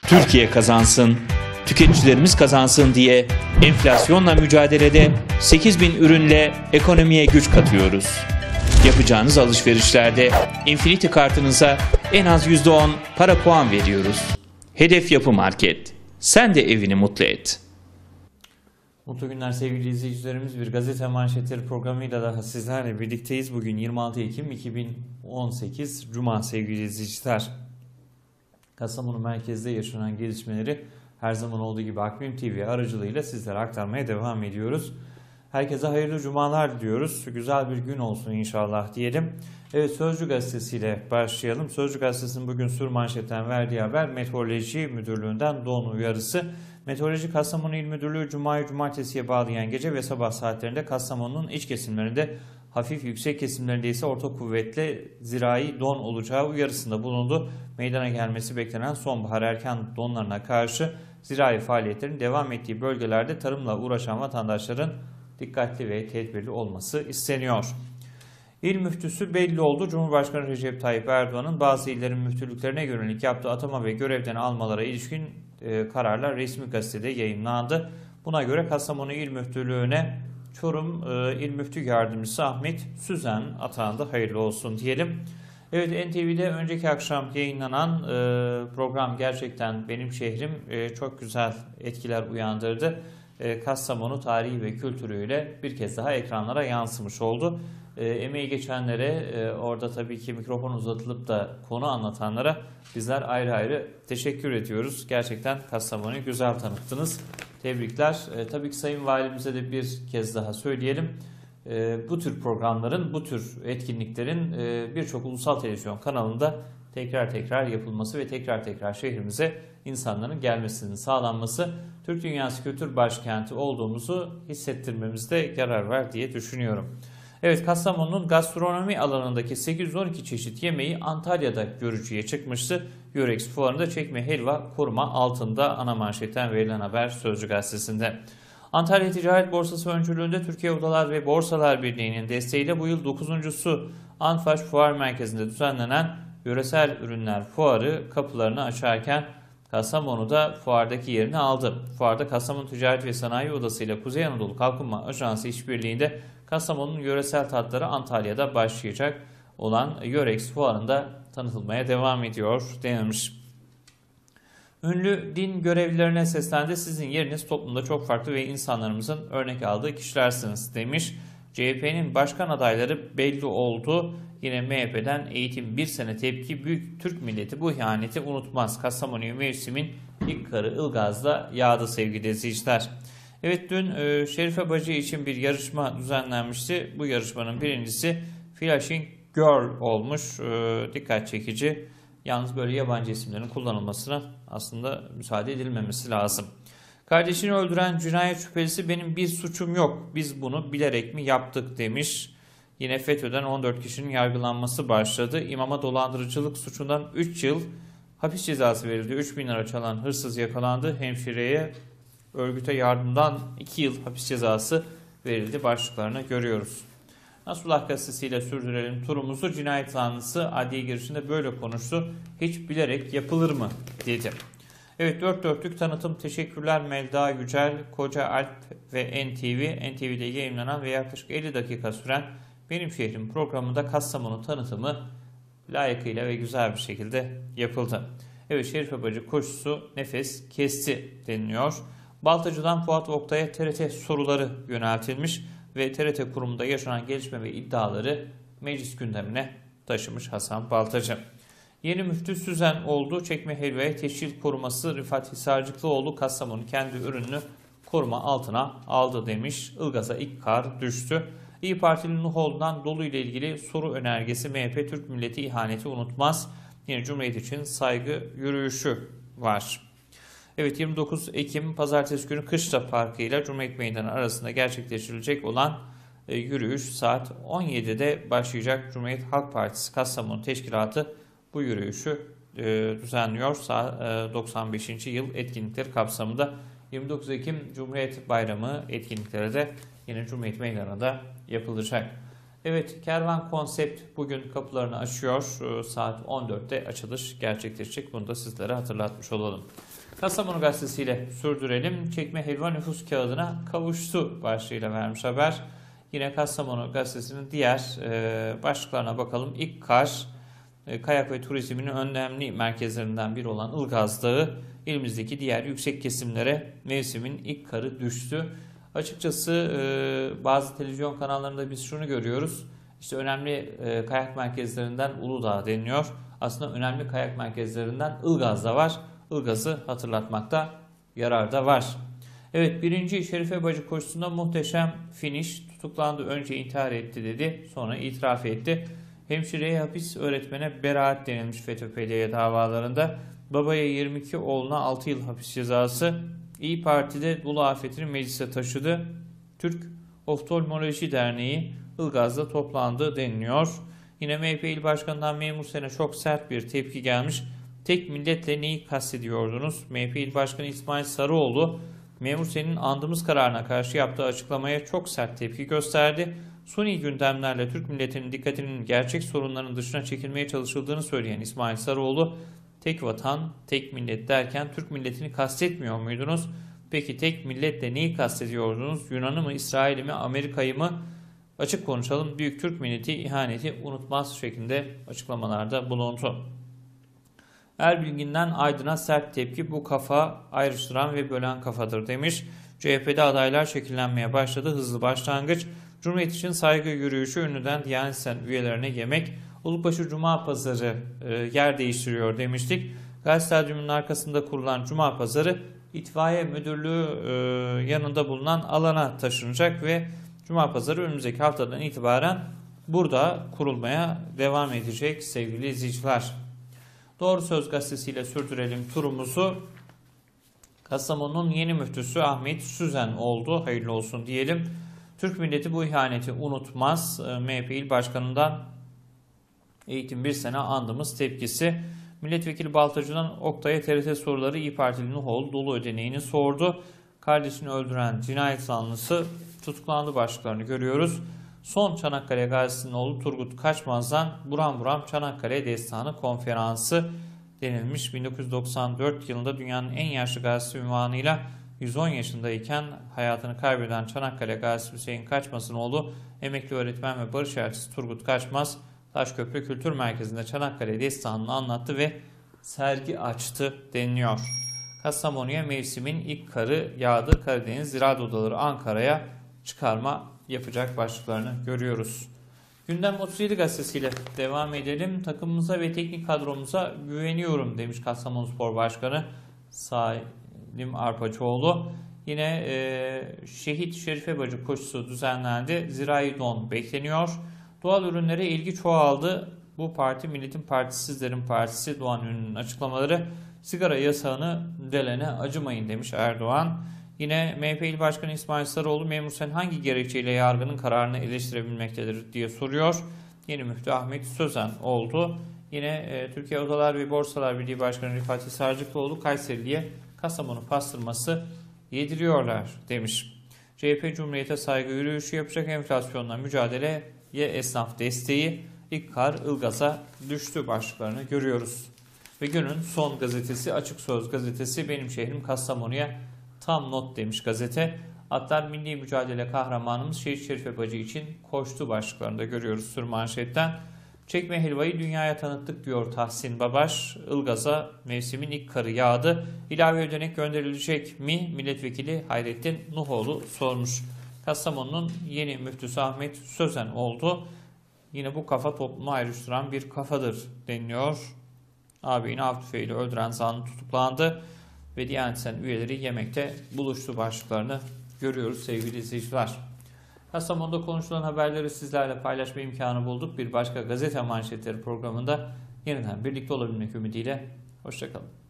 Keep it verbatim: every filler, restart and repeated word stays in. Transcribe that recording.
Türkiye kazansın, tüketicilerimiz kazansın diye enflasyonla mücadelede sekiz bin ürünle ekonomiye güç katıyoruz. Yapacağınız alışverişlerde Infinity kartınıza en az yüzde on para puan veriyoruz. Hedef Yapı Market. Sen de evini mutlu et. Mutlu günler sevgili izleyicilerimiz. Bir gazete manşetleri programıyla daha sizlerle birlikteyiz. Bugün yirmi altı Ekim iki bin on sekiz Cuma sevgili izleyiciler. Kastamonu merkezde yaşanan gelişmeleri her zaman olduğu gibi Akbim T V aracılığıyla sizlere aktarmaya devam ediyoruz. Herkese hayırlı cumalar diliyoruz. Güzel bir gün olsun inşallah diyelim. Evet, Sözcü gazetesiyle başlayalım. Sözcü gazetesinin bugün sür manşetten verdiği haber Meteoroloji Müdürlüğü'nden don uyarısı. Meteoroloji Kastamonu İl Müdürlüğü Cuma'yı Cumartesi'ye bağlayan gece ve sabah saatlerinde Kastamonu'nun iç kesimlerinde, hafif yüksek kesimlerinde ise orta kuvvetli zirai don olacağı uyarısında bulundu. Meydana gelmesi beklenen sonbahar erken donlarına karşı zirai faaliyetlerin devam ettiği bölgelerde tarımla uğraşan vatandaşların dikkatli ve tedbirli olması isteniyor. İl müftüsü belli oldu. Cumhurbaşkanı Recep Tayyip Erdoğan'ın bazı illerin müftülüklerine yönelik yaptığı atama ve görevden almalara ilişkin e, kararlar resmi gazetede yayımlandı. Buna göre Kastamonu İl Müftülüğü'ne Çorum e, İl Müftü Yardımcısı Ahmet Süzen atandı. Hayırlı olsun diyelim. Evet, N T V'de önceki akşam yayınlanan e, program gerçekten benim şehrim e, çok güzel etkiler uyandırdı. E, Kastamonu tarihi ve kültürüyle bir kez daha ekranlara yansımış oldu. E, emeği geçenlere, e, orada tabii ki mikrofon uzatılıp da konu anlatanlara bizler ayrı ayrı teşekkür ediyoruz. Gerçekten Kastamonu'yu güzel tanıttınız. Tebrikler. E, tabii ki Sayın Valimize de bir kez daha söyleyelim. E, bu tür programların, bu tür etkinliklerin e, birçok ulusal televizyon kanalında tekrar tekrar yapılması ve tekrar tekrar şehrimize insanların gelmesinin sağlanması, Türk Dünyası Kültür Başkenti olduğumuzu hissettirmemizde yarar var diye düşünüyorum. Evet, Kastamonu'nun gastronomi alanındaki sekiz yüz on iki çeşit yemeği Antalya'da görücüye çıkmıştı. Eurex fuarında çekme helva koruma altında ana manşetten verilen haber Sözcü gazetesinde. Antalya Ticaret Borsası öncülüğünde Türkiye Odalar ve Borsalar Birliği'nin desteğiyle bu yıl dokuzuncusu Anfaş Fuar Merkezi'nde düzenlenen Yöresel Ürünler Fuarı kapılarını açarken Kastamonu'da fuardaki yerini aldı. Fuarda Kastamonu Ticaret ve Sanayi Odası ile Kuzey Anadolu Kalkınma Ajansı işbirliğinde Kastamonu'nun yöresel tatları Antalya'da başlayacak olan Eurex fuarında tanıtılmaya devam ediyor denilmiş. Ünlü din görevlilerine seslendi. Sizin yeriniz toplumda çok farklı ve insanlarımızın örnek aldığı kişilersiniz demiş. C H P'nin başkan adayları belli oldu. Yine M H P'den eğitim bir sene tepki, büyük Türk milleti bu ihaneti unutmaz. Kastamonu'yu mevsimin ilk karı Ilgaz'da yağdı sevgili izleyiciler. Evet, dün e, Şerife Bacı için bir yarışma düzenlenmişti. Bu yarışmanın birincisi Flashing Girl olmuş. E, dikkat çekici. Yalnız böyle yabancı isimlerin kullanılmasına aslında müsaade edilmemesi lazım. Kardeşini öldüren cinayet şüphelisi benim bir suçum yok, biz bunu bilerek mi yaptık demiş. Yine FETÖ'den on dört kişinin yargılanması başladı. İmama dolandırıcılık suçundan üç yıl hapis cezası verildi. üç bin lira çalan hırsız yakalandı. Hemşireye örgüte yardımdan iki yıl hapis cezası verildi. Başlıklarını görüyoruz. Nasrullah gazetesiyle sürdürelim turumuzu. Cinayet zanlısı adliye girişinde böyle konuştu. Hiç bilerek yapılır mı dedi. Evet, dört dörtlük tanıtım. Teşekkürler Melda Yücel, Koca Alp ve N T V. N T V'de yayınlanan ve yaklaşık elli dakika süren Benim Şehrim programında Kastamonu tanıtımı layıkıyla ve güzel bir şekilde yapıldı. Evet, Şerife Bacı koşusu nefes kesti deniliyor. Baltacı'dan Fuat Oktay'a T R T soruları yöneltilmiş ve T R T kurumunda yaşanan gelişme ve iddiaları meclis gündemine taşımış Hasan Baltacı. Yeni müftü Süzen oldu. Çekme helvaya teşhir koruması Rıfat Hisarcıklıoğlu Kastamonu kendi ürününü koruma altına aldı demiş. Ilgaz'a ilk kar düştü. İYİ Partili Nuhoğlu'ndan dolu ile ilgili soru önergesi M H P Türk milleti ihaneti unutmaz. Yine Cumhuriyet için saygı yürüyüşü var. Evet, yirmi dokuz Ekim Pazartesi günü Kışla Parkı ile Cumhuriyet Meydanı arasında gerçekleştirilecek olan e, yürüyüş saat on yedide başlayacak. Cumhuriyet Halk Partisi Kastamonu Teşkilatı bu yürüyüşü e, düzenliyor. E, doksan beşinci yıl etkinlikleri kapsamında yirmi dokuz Ekim Cumhuriyet Bayramı etkinlikleri de yine Cumhuriyet Meydanı'nda yapılacak. Evet, Kervan Konsept bugün kapılarını açıyor. Saat on dörtte açılış gerçekleşecek. Bunu da sizlere hatırlatmış olalım. Kastamonu Gazetesi ile sürdürelim. Çekme helva nüfus kağıdına kavuştu başlığıyla vermiş haber. Yine Kastamonu Gazetesi'nin diğer e, başlıklarına bakalım. İlk kar, e, kayak ve turizmin önemli merkezlerinden biri olan Ilgaz Dağı, ilimizdeki diğer yüksek kesimlere mevsimin ilk karı düştü. Açıkçası e, bazı televizyon kanallarında biz şunu görüyoruz. İşte önemli e, kayak merkezlerinden Uludağ deniliyor. Aslında önemli kayak merkezlerinden Ilgaz da var. Ilgaz'ı hatırlatmakta yarar da var. Evet, birinci Şerife Bacı koşusunda muhteşem finish. Tutuklandı, önce intihar etti dedi, sonra itiraf etti. Hemşireye hapis, öğretmene beraat denilmiş FETÖ P D Y davalarında. Babaya yirmi iki, oğluna altı yıl hapis cezası. İYİ Parti'de dolu afetini meclise taşıdı. Türk Oftalmoloji Derneği Ilgaz'da toplandı deniliyor. Yine M H P İl Başkanı'ndan Memur Sen'e çok sert bir tepki gelmiş. Tek milletle neyi kastediyordunuz? M H P İl Başkanı İsmail Sarıoğlu, Memur Sen'in andığımız kararına karşı yaptığı açıklamaya çok sert tepki gösterdi. Suni gündemlerle Türk milletinin dikkatinin gerçek sorunların dışına çekilmeye çalışıldığını söyleyen İsmail Sarıoğlu, tek vatan, tek millet derken Türk milletini kastetmiyor muydunuz? Peki tek milletle neyi kastediyordunuz? Yunan'ı mı, İsrail'i mi, Amerika'yı mı? Açık konuşalım, büyük Türk milleti ihaneti unutmaz şeklinde açıklamalarda bulundu. Erbilgin'den Aydın'a sert tepki, bu kafa ayrıştıran ve bölen kafadır demiş. C H P'de adaylar şekillenmeye başladı, hızlı başlangıç. Cumhuriyet için saygı yürüyüşü, ünlüden Diyanet İşleri üyelerine yemek. Ulukbaşı Cuma Pazarı e, yer değiştiriyor demiştik. Gaz Stadyumu'nun arkasında kurulan Cuma Pazarı İtfaiye Müdürlüğü e, yanında bulunan alana taşınacak ve Cuma Pazarı önümüzdeki haftadan itibaren burada kurulmaya devam edecek sevgili izleyiciler. Doğru Söz Gazetesi ile sürdürelim turumuzu. Kastamonu'nun yeni müftüsü Ahmet Süzen oldu. Hayırlı olsun diyelim. Türk milleti bu ihaneti unutmaz. M H P İl Başkanı'ndan eğitim bir sene andımız tepkisi. Milletvekili Baltacı'dan Oktay'a T R T soruları İYİ Partili Nuhoğlu dolu ödeneğini sordu. Kardeşini öldüren cinayet zanlısı tutuklandı başlıklarını görüyoruz. Son Çanakkale Gazisi'nin oğlu Turgut Kaçmaz'dan Buram Buram Çanakkale Destanı Konferansı denilmiş. bin dokuz yüz doksan dört yılında dünyanın en yaşlı gazisi unvanıyla yüz on yaşındayken hayatını kaybeden Çanakkale Gazisi Hüseyin Kaçmaz'ın oğlu emekli öğretmen ve barış elçisi Turgut Kaçmaz, Taşköprü Kültür Merkezi'nde Çanakkale Destanı'nı anlattı ve sergi açtı deniliyor. Kastamonu'ya mevsimin ilk karı yağdı. Karadeniz Ziraat Odaları Ankara'ya çıkarma yapacak başlıklarını görüyoruz. Gündem otuz yedi gazetesiyle devam edelim. Takımımıza ve teknik kadromuza güveniyorum demiş Kastamonuspor Başkanı Salim Arpacıoğlu. Yine e, Şehit Şerife Bacı koşusu düzenlendi. Zirai don bekleniyor. Doğal ürünlere ilgi çoğaldı. Bu parti Milletin Partisi, Sizlerin Partisi. Doğan Ünlü'nün açıklamaları. Sigara yasağını delene acımayın demiş Erdoğan. Yine M H P İl Başkanı İsmail Sarıoğlu, Memur Sen hangi gerekçeyle yargının kararını eleştirebilmektedir diye soruyor. Yeni müftü Ahmet Sözen oldu. Yine e, Türkiye Odalar ve Borsalar Birliği Başkanı Rifat Sarcıklıoğlu, Kayserili'ye Kastamonu pastırması yediriyorlar demiş. C H P Cumhuriyete saygı yürüyüşü yapacak, enflasyonla mücadeleye esnaf desteği, ilk kar Ilgaz'a düştü başlıklarını görüyoruz. Ve günün son gazetesi Açık Söz Gazetesi, benim şehrim Kastamonu'ya tam not demiş gazete. Atlar milli mücadele kahramanımız Şehit Şerife Bacı için koştu başlıklarında görüyoruz sürmanşetten. Çekme helvayı dünyaya tanıttık diyor Tahsin Babaş. Ilgaz'a mevsimin ilk karı yağdı. İlave ödenek gönderilecek mi? Milletvekili Hayrettin Nuhoğlu sormuş. Kastamonu'nun yeni müftüsü Ahmet Sözen oldu. Yine bu kafa toplumu ayrıştıran bir kafadır deniliyor. Ağabeyini av tüfeğiyle öldüren zanlı tutuklandı ve Diyanet İşleri üyeleri yemekte buluştu başlıklarını görüyoruz sevgili izleyiciler. Kastamonu'da konuşulan haberleri sizlerle paylaşma imkanı bulduk. Bir başka gazete manşetleri programında yeniden birlikte olabilmek ümidiyle. Hoşçakalın.